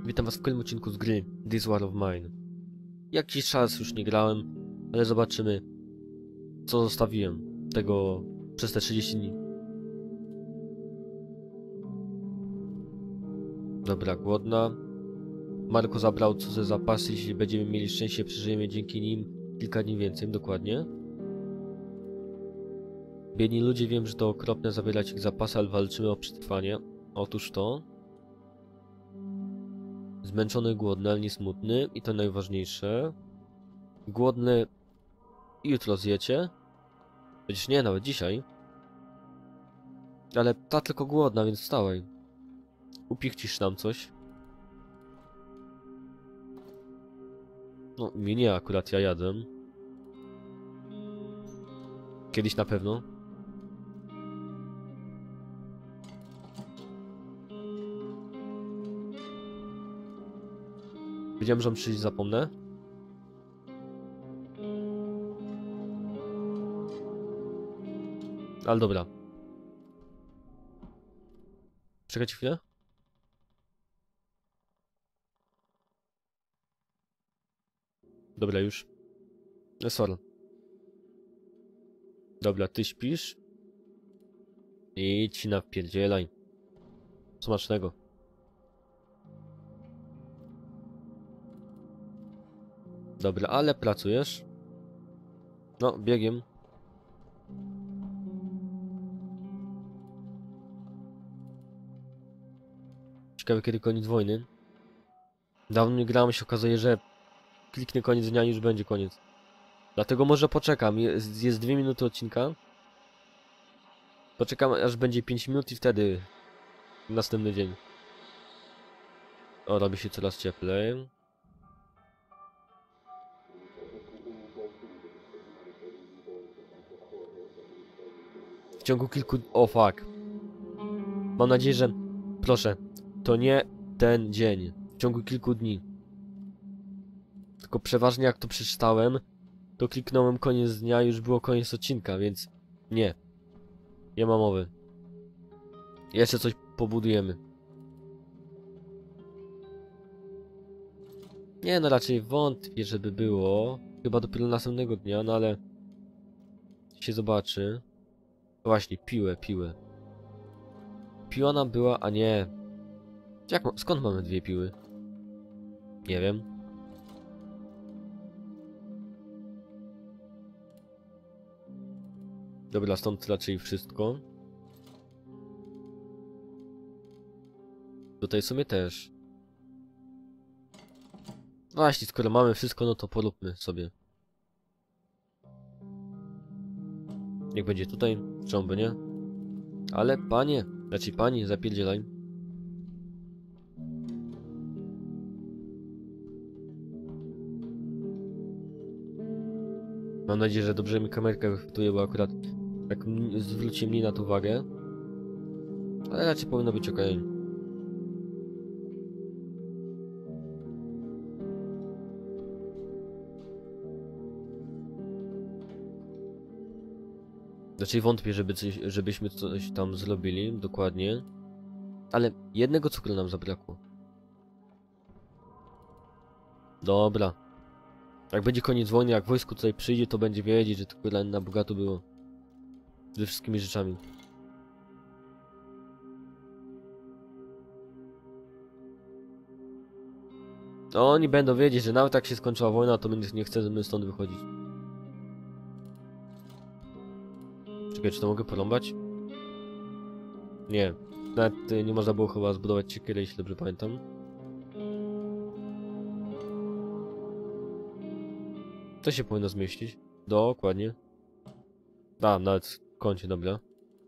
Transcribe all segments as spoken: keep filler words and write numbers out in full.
Witam was w kolejnym odcinku z gry This War of Mine. Jakiś czas już nie grałem, ale zobaczymy, co zostawiłem tego przez te trzydzieści dni. Dobra, głodna. Marko zabrał cudze zapasy, jeśli będziemy mieli szczęście, przeżyjemy dzięki nim kilka dni więcej, dokładnie. Biedni ludzie, wiem, że to okropne zabierać ich zapasy, ale walczymy o przetrwanie. Otóż to. Zmęczony, głodny, ale nie smutny i to najważniejsze. Głodny jutro zjecie. Chociaż nie, nawet dzisiaj. Ale ta tylko głodna, więc wstawaj. Upichcisz nam coś. No, mnie nie akurat, ja jadę. Kiedyś na pewno. Wiedziałem, że przyjść zapomnę. Ale dobra. Czekać chwilę. Dobra, już. No, sorry. Dobra, ty śpisz. I ci napierdzielaj. Smacznego. Dobra, ale pracujesz. No, biegiem. Ciekawe, kiedy koniec wojny. Dawno nie grałem, się okazuje, że kliknę koniec dnia i już będzie koniec. Dlatego może poczekam. Jest, jest dwie minuty odcinka. Poczekam, aż będzie pięć minut i wtedy następny dzień. O, robi się coraz cieplej. W ciągu kilku... O, fuck. Mam nadzieję, że... Proszę, to nie ten dzień. W ciągu kilku dni. Tylko przeważnie jak to przeczytałem, to kliknąłem koniec dnia i już było koniec odcinka, więc... Nie. Nie ma mowy. Jeszcze coś pobudujemy. Nie, no raczej wątpię, żeby było. Chyba dopiero następnego dnia, no ale... się zobaczy. Właśnie, piłę, piłę. Piła nam była, a nie. Jak, skąd mamy dwie piły? Nie wiem. Dobra, stąd raczej wszystko. Tutaj w sumie też. No właśnie, skoro mamy wszystko, no to poróbmy sobie. Niech będzie tutaj, czemu by nie? Ale panie, raczej pani, zapierdzielaj. Mam nadzieję, że dobrze mi kamerka wychwytuje, bo akurat tak zwróci mi na to uwagę. Ale raczej powinno być ok. Raczej wątpię, żeby coś, żebyśmy coś tam zrobili, dokładnie. Ale jednego cukru nam zabrakło. Dobra. Jak będzie koniec wojny, jak wojsko tutaj przyjdzie, to będzie wiedzieć, że tylko na bogato było. Ze wszystkimi rzeczami. To oni będą wiedzieć, że nawet jak się skończyła wojna, to my nie chcemy stąd wychodzić. Czekaj, czy to mogę porąbać? Nie. Nawet nie można było chyba zbudować siekiery, jeśli dobrze pamiętam. To się powinno zmieścić. Dokładnie. A, nawet w kącie, dobra.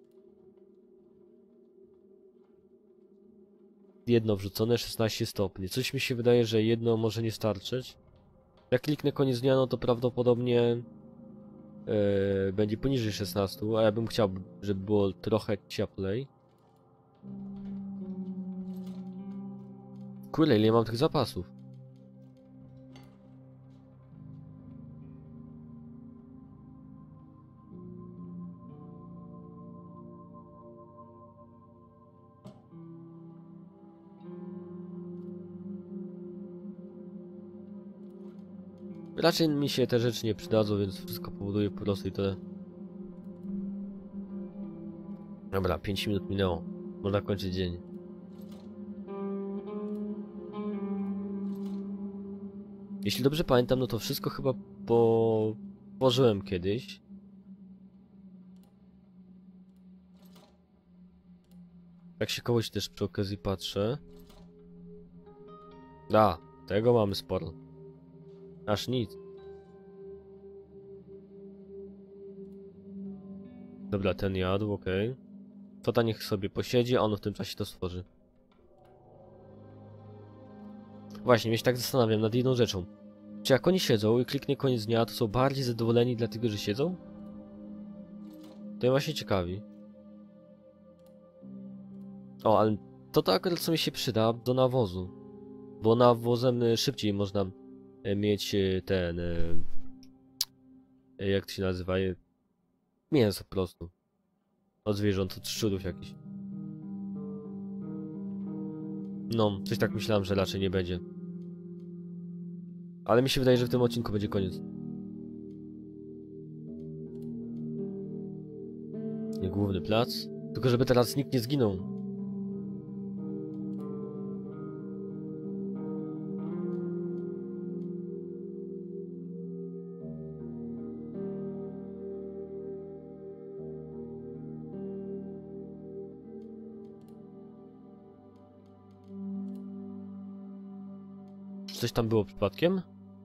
Jedno wrzucone, szesnaście stopni. Coś mi się wydaje, że jedno może nie starczyć. Jak kliknę koniec dnia, no to prawdopodobnie yy, będzie poniżej szesnastu, a ja bym chciał, żeby było trochę cieplej. Kurde, ile ja mam tych zapasów? Raczej mi się te rzeczy nie przydadzą, więc wszystko powoduje po prostu i tyle. Dobra, pięć minut minęło. Można kończyć dzień. Jeśli dobrze pamiętam, no to wszystko chyba po... położyłem kiedyś. Jak się kogoś też przy okazji patrzę. Da, tego mamy sporo. Aż nic. Dobra, ten jadł, okej. Okay. To ta niech sobie posiedzi, a on w tym czasie to stworzy. Właśnie, mnie się tak zastanawiam nad jedną rzeczą. Czy jak oni siedzą i kliknie koniec dnia, to są bardziej zadowoleni dlatego, że siedzą? To mnie właśnie ciekawi. O, ale to to akurat co mi się przyda do nawozu. Bo nawozem szybciej można mieć ten... Jak to się nazywa? Mięso po prostu. Od zwierząt, od szczurów jakichś. No, coś tak myślałem, że raczej nie będzie. Ale mi się wydaje, że w tym odcinku będzie koniec. Nie główny plac. Tylko żeby teraz nikt nie zginął. Czy coś tam było przypadkiem?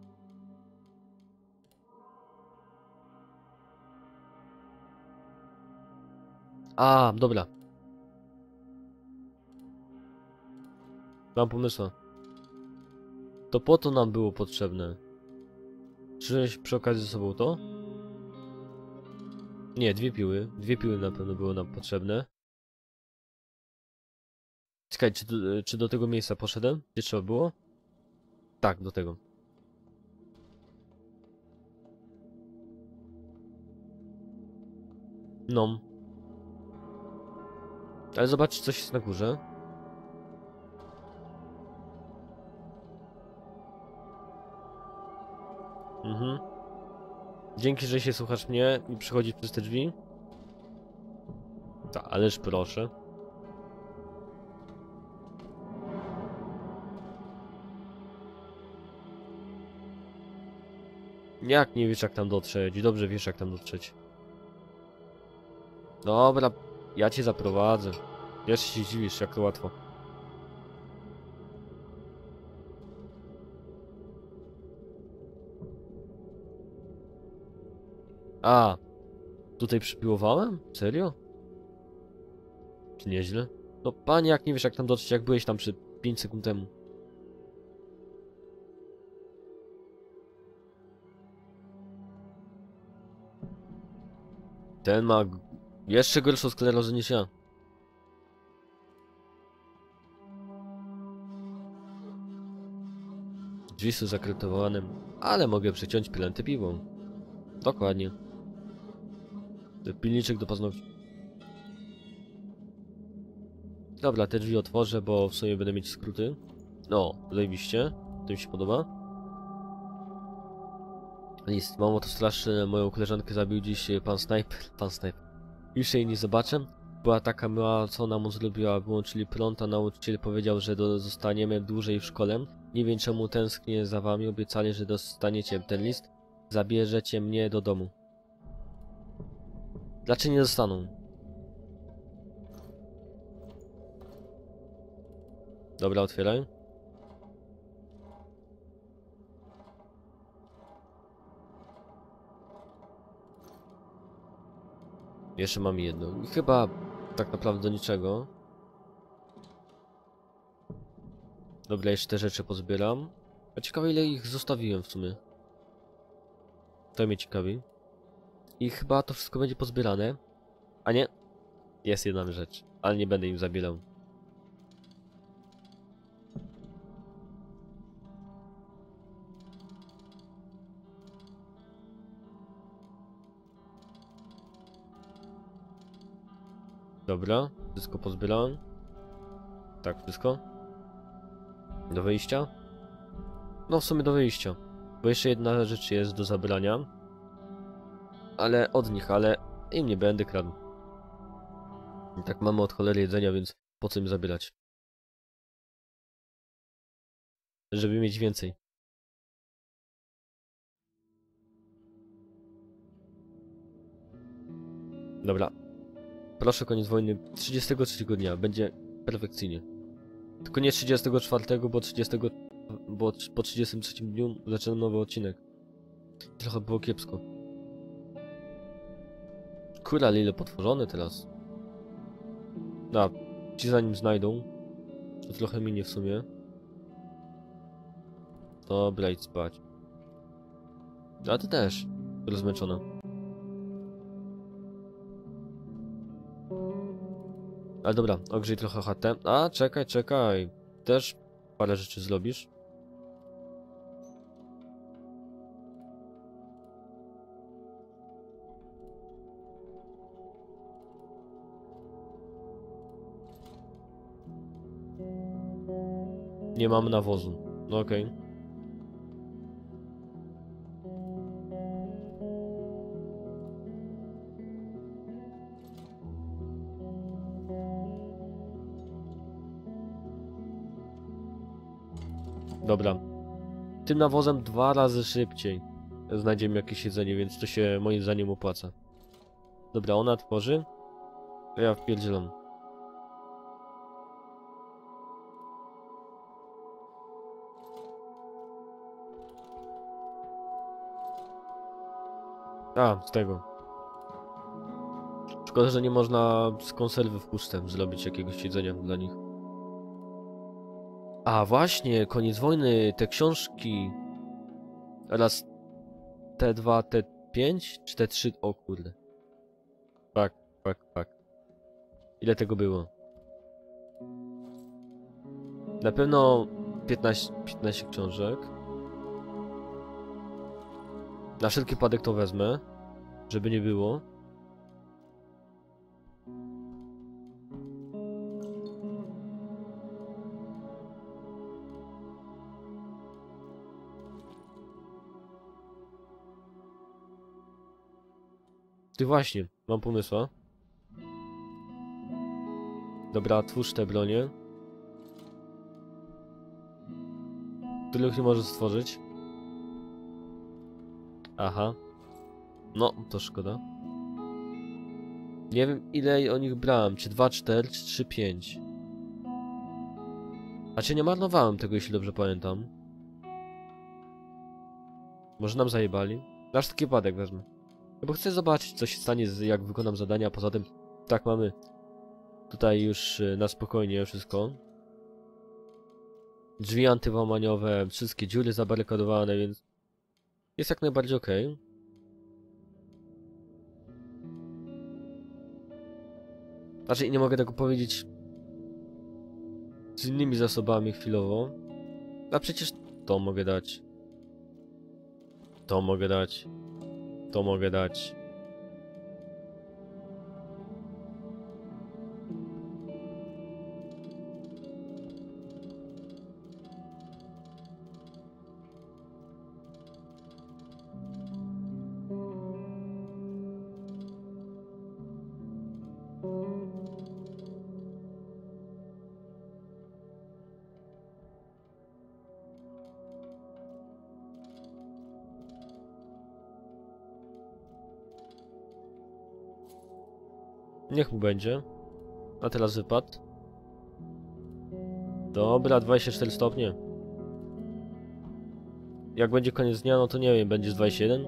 A, dobra. Mam pomysł. To po to nam było potrzebne. Czy przy okazji ze sobą to? Nie, dwie piły. Dwie piły na pewno były nam potrzebne. Czekaj, czy do, czy do tego miejsca poszedłem? Gdzie trzeba było? Tak, do tego. No. Ale zobacz, coś jest na górze. Mhm. Dzięki, że się słuchasz mnie i przychodzisz przez te drzwi. Ta, ależ proszę. Jak nie wiesz jak tam dotrzeć? Dobrze wiesz jak tam dotrzeć. Dobra, ja cię zaprowadzę. Jeszcze się dziwisz, jak to łatwo. A, tutaj przypiłowałem? Serio? Czy nieźle? No panie, jak nie wiesz jak tam dotrzeć, jak byłeś tam przy pięć sekund temu. Ten ma jeszcze gorszą sklerozę niż ja. Drzwi są zakrytowane, ale mogę przeciąć pilęty piwą. Dokładnie. Pilniczek do paznokci. Dobra, te drzwi otworzę, bo w sumie będę mieć skróty. No, zajebiście. To mi się podoba. List. Mamo, to straszne. Moją koleżankę zabił dziś pan Sniper. Pan Sniper. Już jej nie zobaczę. Była taka miła, co ona mu zrobiła. Wyłączyli prąd, a nauczyciel powiedział, że do, zostaniemy dłużej w szkole. Nie wiem czemu tęsknię za wami. Obiecali, że dostaniecie ten list. Zabierzecie mnie do domu. Dlaczego nie dostaną? Dobra, otwieraj. Jeszcze mam jedno. I chyba tak naprawdę do niczego. Dobra, jeszcze te rzeczy pozbieram. A ciekawe ile ich zostawiłem w sumie. To mnie ciekawi. I chyba to wszystko będzie pozbierane. A nie? Jest jedna rzecz. Ale nie będę im zabierał. Dobra, wszystko pozbierałem. Tak, wszystko. Do wyjścia? No w sumie do wyjścia. Bo jeszcze jedna rzecz jest do zabrania. Ale od nich, ale im nie będę kradł. I tak mamy od cholery jedzenia, więc po co im zabierać? Żeby mieć więcej. Dobra. Proszę, koniec wojny trzydziestego trzeciego dnia. Będzie perfekcyjnie. Tylko nie trzydziestego czwartego, bo trzydziestego... bo po trzydziestym trzecim dniu zaczynam nowy odcinek. Trochę było kiepsko. Kurwa, ile potworzone teraz. A, ci zanim znajdą. To trochę minie w sumie. Dobra, idź spać. A ty też. Rozmęczona. Ale dobra, ogrzej trochę chatę. A, czekaj, czekaj. Też parę rzeczy zrobisz. Nie mamy nawozu. No okej. Okay. Dobra. Tym nawozem dwa razy szybciej znajdziemy jakieś jedzenie, więc to się moim zdaniem opłaca. Dobra, ona tworzy. To ja wpierdzielam. A, z tego. Szkoda, że nie można z konserwy w puszce zrobić jakiegoś jedzenia dla nich. A właśnie, koniec wojny, te książki. Raz T dwa, T pięć czy T trzy? O kurde. Tak, tak, tak. Ile tego było? Na pewno piętnaście, piętnaście książek. Na wszelki wypadek to wezmę, żeby nie było. Ty właśnie, mam pomysła. Dobra, twórz te bronie. Których nie możesz stworzyć. Aha. No, to szkoda. Nie wiem, ile o nich brałem. Czy dwa, cztery, czy trzy, pięć. A czy nie marnowałem tego, jeśli dobrze pamiętam. Może nam zajebali? Aż taki wypadek wezmę. No bo chcę zobaczyć, co się stanie, jak wykonam zadania. Poza tym, tak mamy tutaj już na spokojnie wszystko. Drzwi antywłamaniowe, wszystkie dziury zabarykadowane, więc jest jak najbardziej ok. Znaczy, nie mogę tego powiedzieć z innymi zasobami chwilowo. A przecież to mogę dać. To mogę dać. To mogę dać. Niech mu będzie. A teraz wypad. Dobra, dwadzieścia cztery stopnie. Jak będzie koniec dnia, no to nie wiem, będzie dwadzieścia jeden?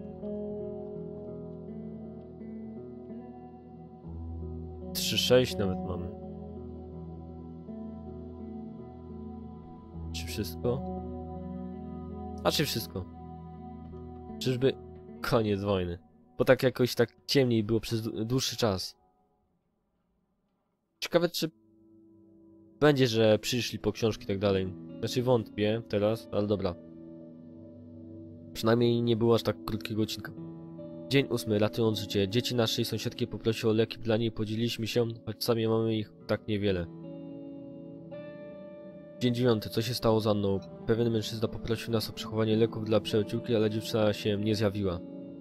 trzy sześć nawet mamy. Czy wszystko? A czy wszystko? Czyżby koniec wojny? Bo tak jakoś tak ciemniej było przez dłuższy czas. Ciekawe, czy będzie, że przyszli po książki i tak dalej. Znaczy wątpię teraz, ale dobra. Przynajmniej nie było aż tak krótkiego odcinka. Dzień ósmy, ratując życie. Dzieci naszej sąsiadki poprosiły o leki dla niej, podzieliliśmy się, choć sami mamy ich tak niewiele. Dzień dziewiąty. Co się stało z Anną? Pewien mężczyzna poprosił nas o przechowanie leków dla przyjaciółki, ale dziewczyna się nie zjawiła.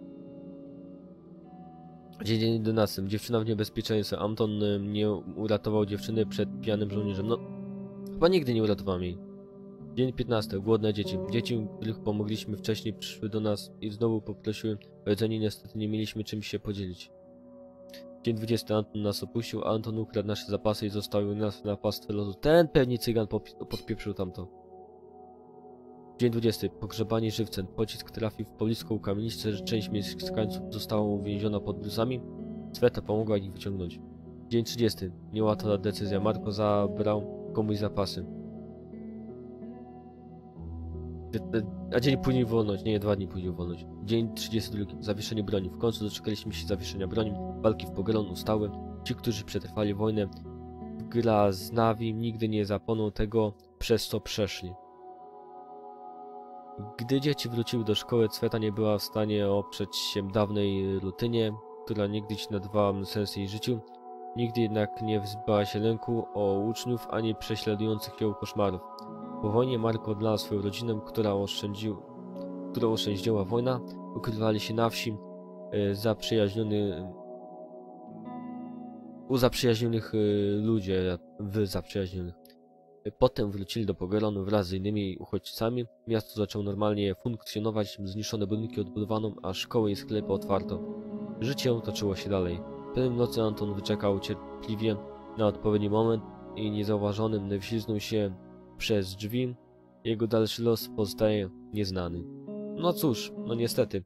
Dzień jedenasty. Dziewczyna w niebezpieczeństwie. Anton y, nie uratował dziewczyny przed pijanym żołnierzem. No, chyba nigdy nie uratowałem jej. Dzień piętnasty. Głodne dzieci. Dzieci, których pomogliśmy wcześniej, przyszły do nas i znowu poprosiły o jedzenie. Niestety nie mieliśmy czym się podzielić. Dzień dwudziesty. Anton nas opuścił. Anton ukradł nasze zapasy i zostawił nas na pastwę losu. Ten pewnie cygan podpieprzył tamto. Dzień dwudziesty. Pogrzebanie żywcem. Pocisk trafił w pobliską kamieniczkę, że część mieszkańców została uwięziona pod gruzami. Sweta pomogła ich wyciągnąć. Dzień trzydziesty. Niełatwa decyzja. Marko zabrał komuś zapasy. A dzień później wolność. Nie, dwa dni później wolność. Dzień trzydziesty drugi. Zawieszenie broni. W końcu doczekaliśmy się zawieszenia broni. Walki w Pogoron ustały. Ci, którzy przetrwali wojnę, gra z Navi, nigdy nie zapomną tego, przez co przeszli. Gdy dzieci wróciły do szkoły, Sweta nie była w stanie oprzeć się dawnej rutynie, która niegdyś nadawała sens jej życiu. Nigdy jednak nie wzbała się lęku o uczniów ani prześladujących ją koszmarów. Po wojnie Marko odnalazł swoją rodzinę, która oszczędził, którą oszczędziła wojna. Ukrywali się na wsi e, zaprzyjaźniony, u zaprzyjaźnionych e, ludzie, w zaprzyjaźnionych. Potem wrócili do Pogoronu wraz z innymi uchodźcami. Miasto zaczęło normalnie funkcjonować, zniszczone budynki odbudowano, a szkoły i sklepy otwarto. Życie toczyło się dalej. Pewnej nocy Anton wyczekał cierpliwie na odpowiedni moment i niezauważonym wślizgnął się przez drzwi. Jego dalszy los pozostaje nieznany. No cóż, no niestety.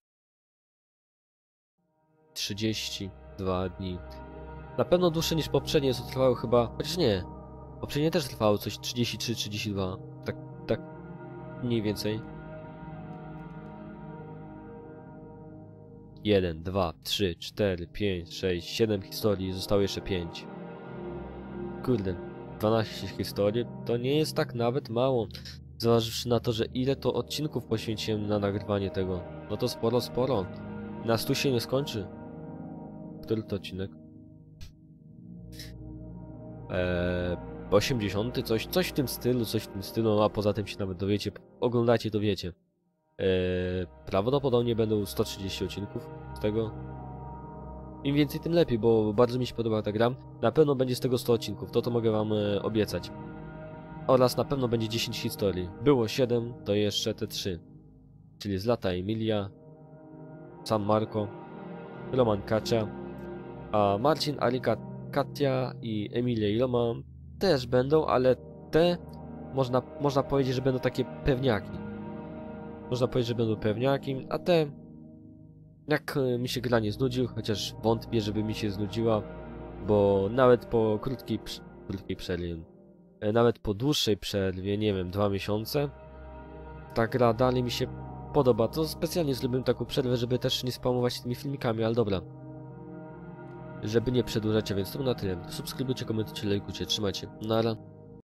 trzydzieści dwa dni. Na pewno dłuższe niż poprzednie, co trwało chyba... Chociaż nie. Poprzednie też trwało coś trzydzieści trzy trzydzieści dwa. Tak, tak mniej więcej. jeden, dwa, trzy, cztery, pięć, sześć, siedem historii, zostało jeszcze pięć. Kurde, dwanaście historii to nie jest tak nawet mało. Zważywszy na to, że ile to odcinków poświęciłem na nagrywanie tego. No to sporo, sporo. Na stu się nie skończy. Który to odcinek? Eee... osiemdziesiąty, coś, coś w tym stylu, coś w tym stylu, a poza tym się nawet dowiecie, oglądacie to wiecie. Eee, prawdopodobnie będą sto trzydzieści odcinków z tego. Im więcej, tym lepiej, bo bardzo mi się podoba ta gra. Na pewno będzie z tego sto odcinków, to to mogę wam e, obiecać. Oraz na pewno będzie dziesięć historii. Było siedem, to jeszcze te trzy. Czyli Zlata Emilia, San Marco, Roman Kacia, a Marcin, Arika, Katia i Emilia i Roman też będą, ale te można, można powiedzieć, że będą takie pewniaki. Można powiedzieć, że będą pewniaki, a te jak mi się gra nie znudził, chociaż wątpię, żeby mi się znudziła, bo nawet po krótkiej, krótkiej przerwie, nawet po dłuższej przerwie, nie wiem, dwa miesiące, ta gra dalej mi się podoba. To specjalnie zrobiłem taką przerwę, żeby też nie spamować tymi filmikami, ale dobra. Żeby nie przedłużać, więc to na tyle. Subskrybujcie, komentujcie, lajkujcie, trzymajcie. Nara.